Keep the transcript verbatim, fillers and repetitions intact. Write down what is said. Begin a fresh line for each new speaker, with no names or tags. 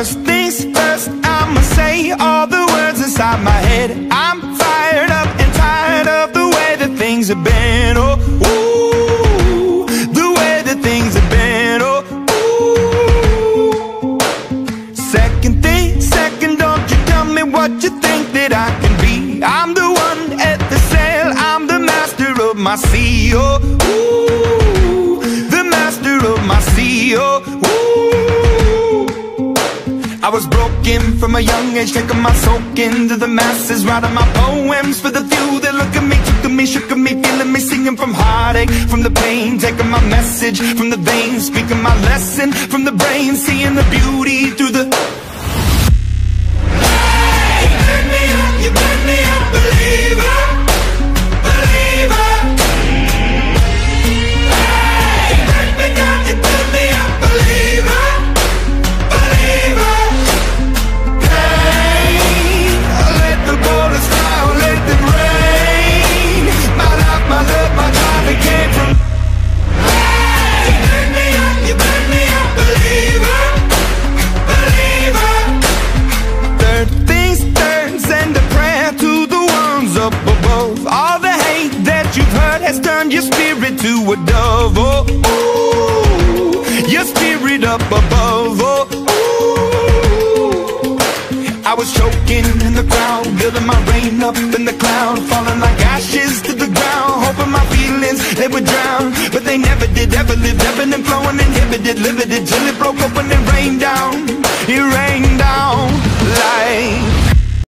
First things first, I'ma say all the words inside my head. I'm fired up and tired of the way that things have been. Oh, ooh, the way that things have been. Oh, ooh. Second thing, second, don't you tell me what you think that I can be. I'm the one at the sail, I'm the master of my sea. Oh, ooh, the master of my sea. Oh, ooh. I was broken from a young age, taking my soak into the masses, writing my poems for the few that look at me, took to me, shook at me, feeling me, singing from heartache, from the pain, taking my message from the veins, speaking my lesson from the brain, seeing the beauty through the... Hey, you burn me up, you burn me up, believer, believer. Hey, you burn me down, you burn me up, believer, believer. Turned your spirit to a dove, oh, ooh, your spirit up above, oh, ooh. I was choking in the crowd, building my rain up in the cloud, falling like ashes to the ground, hoping my feelings, they would drown, but they never did, ever lived, ebbing and flowing, inhibited, livid